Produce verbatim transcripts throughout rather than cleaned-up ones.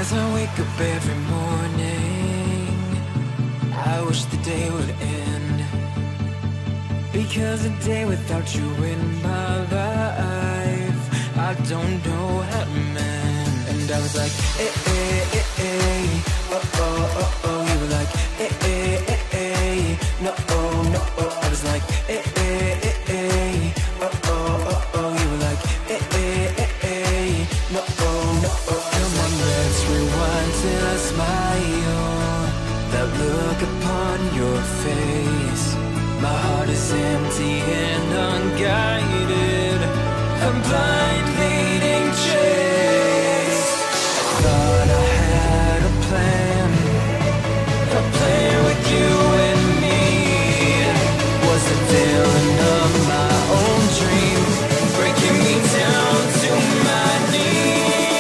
As I wake up every morning, I wish the day would end, because a day without you in my life, I don't know how to mend. And I was like, eh, eh, eh, eh, oh, oh, oh, oh. You were like, eh, eh, eh, eh, no, oh, no, oh. I was like, eh, eh, eh, eh, oh, oh, oh, oh. You were like, eh, eh, eh, eh, no, oh, no, oh. Come on, let's rewind till I smile. That look upon your face, my heart is empty and unguided, a blind leading chase. I thought I had a plan, a plan with you and me. Was the villain of my own dream, breaking me down to my knees.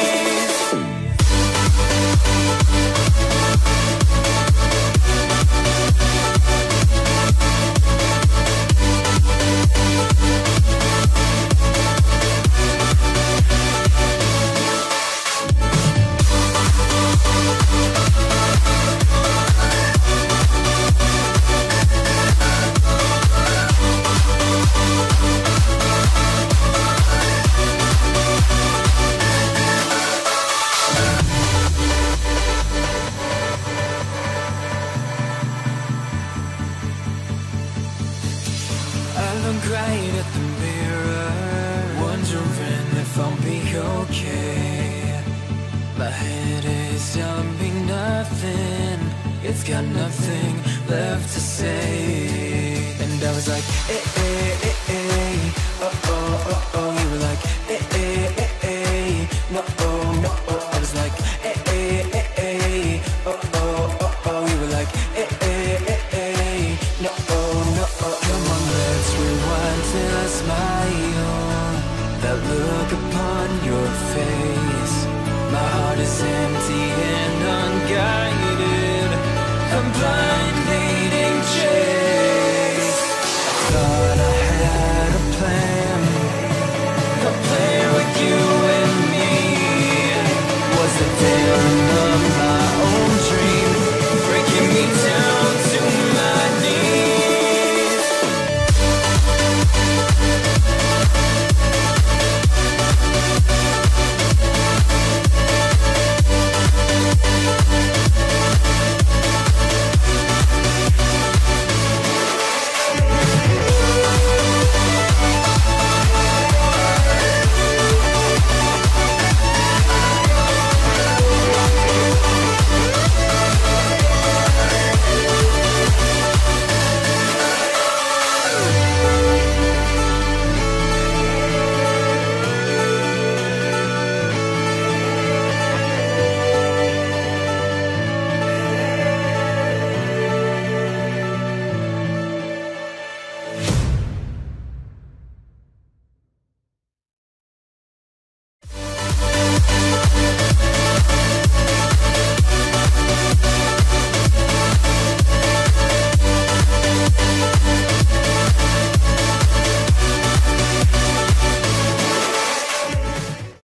I look right at the mirror, wondering if I'll be okay. My head is telling me nothing, it's got nothing left to say. And I was like, eh, eh, eh, eh, oh, oh, oh, oh. You were like, eh, eh, eh, eh, no, oh, no, oh. I was like, eh, eh, eh, eh, oh, oh, oh, oh. You were like, eh, eh, eh, eh, no, oh, no, oh. Come on, let's rewind till I smile. That look upon your face, my heart is empty and unguided, I'm blind.